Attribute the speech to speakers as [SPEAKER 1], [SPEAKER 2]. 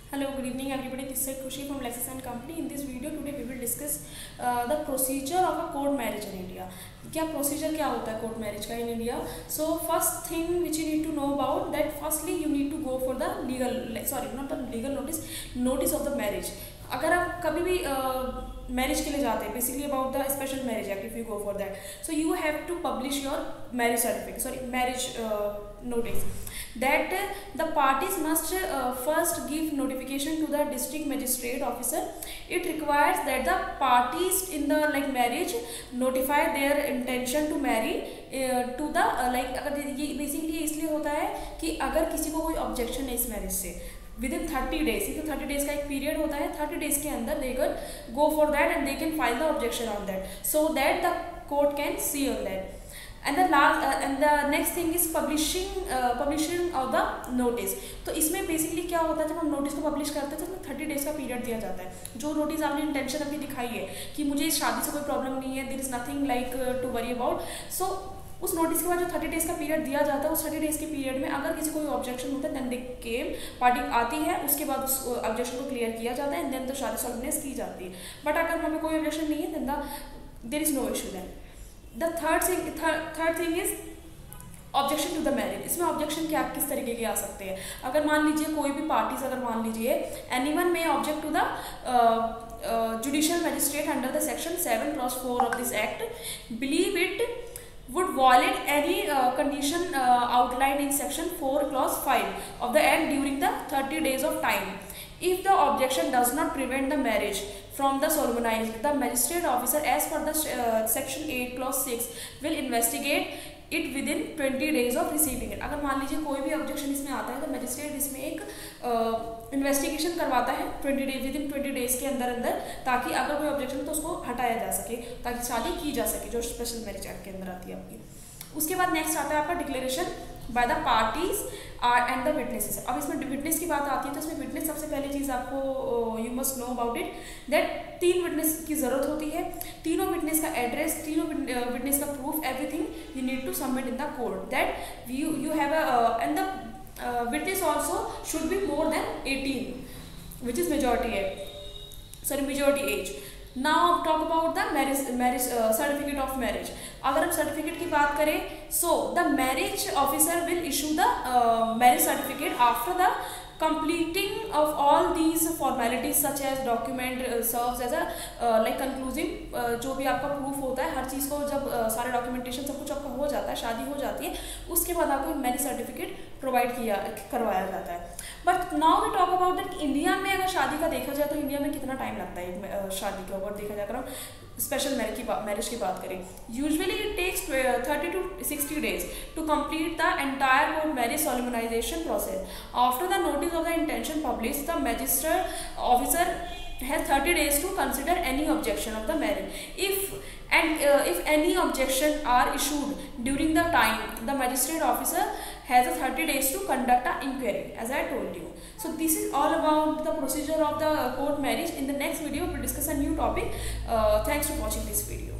[SPEAKER 1] Hello, good evening everybody. This is Khushi from Lexis and Company. In this video today we will discuss the procedure of a court marriage in India. क्या procedure क्या होता है court marriage का in India? So first thing which you need to know about that firstly you need to go for the not the legal notice of the marriage. अगर आप कभी भी marriage के लिए जाते हैं basically about the special marriage act if you go for that so you have to publish your marriage certificate marriage notice that the parties must first give notification to the district magistrate officer. It requires that the parties in the marriage notify their intention to marry to the अगर ये basically इसलिए होता है कि अगर किसी को कोई ऑब्जेक्शन है इस मैरिज से within 30 days, ठीक है 30 डेज का एक पीरियड होता है 30 डेज के अंदर they can go for that and they can file the objection on that so that the court can see on that. And the next thing is publishing of the notice. तो इसमें basically क्या होता है जब हम notice को publish करते हैं तो उसमें 30 डेज का पीरियड दिया जाता है. जो नोटिस आपने इंटेंशन अपनी दिखाई है कि मुझे इस शादी से कोई प्रॉब्लम नहीं है, there is nothing like to worry about, so उस नोटिस के बाद जो 30 डेज का पीरियड दिया जाता है उस 30 डेज के पीरियड में अगर किसी कोई ऑब्जेक्शन होता है देन दे केम पार्टी आती है, उसके बाद उस ऑब्जेक्शन को क्लियर किया जाता है एंड देन तो शादी सॉल्वनेस की जाती है. बट अगर हमें कोई ऑब्जेक्शन नहीं है then there is no issue. Then the third thing is objection to the marriage. इसमें ऑब्जेक्शन क्या किस तरीके के आ सकते हैं. अगर मान लीजिए कोई भी पार्टीज अगर मान लीजिए एनीवन में object to the judicial magistrate under the section 7(4) of this act believe it would violate any condition outlined in section 4(5) of the act during the 30 days of time. If the objection does not prevent the marriage from the solemnized, the magistrate officer as per the section 8(6) will investigate it within 20 days of receiving it. अगर मान लीजिए कोई भी objection इसमें आता है तो magistrate इसमें एक इन्वेस्टिगेशन करवाता है विदिन 20 डेज के अंदर ताकि अगर कोई ऑब्जेक्शन तो उसको हटाया जा सके ताकि शादी की जा सके जो स्पेशल मैरिज एक्ट के अंदर आती है आपकी. उसके बाद नेक्स्ट आता है आपका declaration by the parties and the witnesses. अब इसमें विटनेस की बात आती है तो इसमें विटनेस सबसे पहली चीज़ आपको you must know about it that 3 witness की ज़रूरत होती है. तीनों विटनेस का एड्रेस, तीनों विटनेस का proof, everything you need to submit in the court that you have and the witness also should be more than 18 which is majority age. Now talk about the marriage certificate of marriage. अगर हम certificate की बात करें so the marriage officer will issue the marriage certificate after the completing of all these formalities such as document serves as a conclusive जो भी आपका proof होता है हर चीज़ को जब सारे डॉक्यूमेंटेशन सब कुछ आपका हो जाता है, शादी हो जाती है, उसके बाद आपको मैरिज सर्टिफिकेट प्रोवाइड करवाया जाता है. But now we talk about that India में अगर शादी का देखा जाए तो इंडिया में कितना टाइम लगता है शादी के ऊपर देखा जाए. अगर हम स्पेशल मैरिज की बात करें usually it takes 30 to 60 days to complete the entire court marriage solemnization process. After the notice of the intention published, the magistrate officer has 30 days to consider any objection of the marriage. If any objection are issued during the time, the magistrate officer has a 30 days to conduct an inquiry, as I told you. So this is all about the procedure of the court marriage. In the next video we will discuss a new topic. Thanks for watching this video.